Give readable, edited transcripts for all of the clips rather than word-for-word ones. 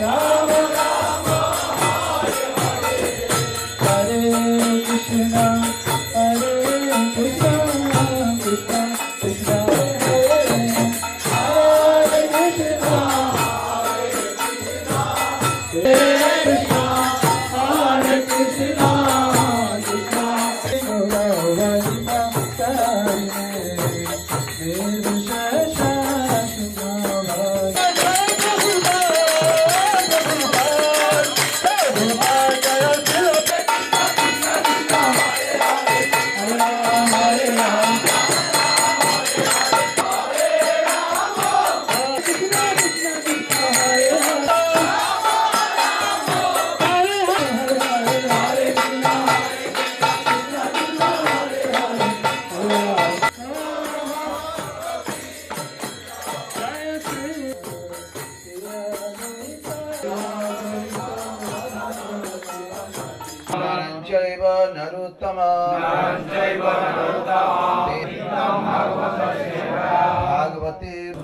Bhagavate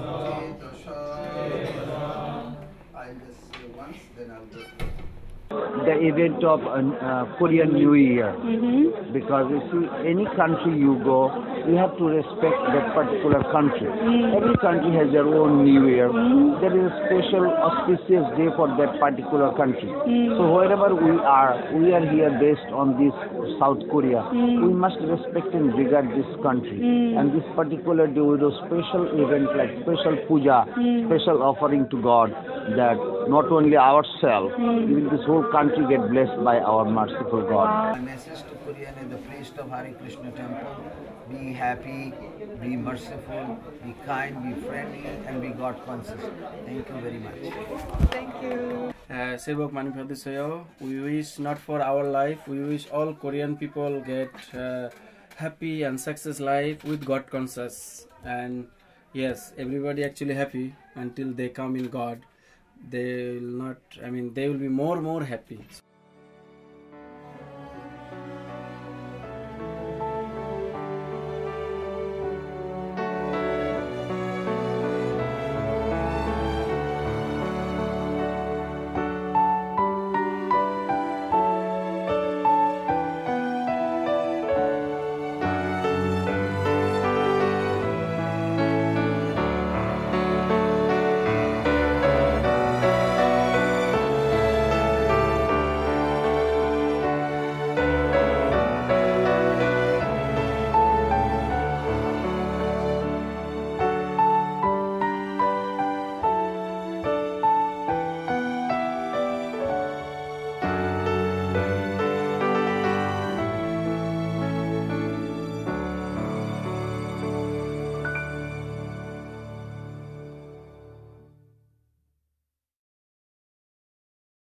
I'll just say once, then I'll go. The event of Korean New Year, because you see, any country you go, you have to respect that particular country. Every country has their own New Year. There is a special auspicious day for that particular country. So wherever we are here based on this South Korea. We must respect and regard this country. And this particular day we do special event like special puja, special offering to God, that not only ourselves, even this whole country get blessed by our merciful God. My message to Korean is the priest of Hare Krishna temple: be happy, be merciful, be kind, be friendly, and be God conscious. Thank you very much. Thank you. Sebok Manipadisayo, we wish not for our life, we wish all Korean people get happy and success life with God conscious. And yes, everybody actually happy until they come in God. They will not, they will be more happy.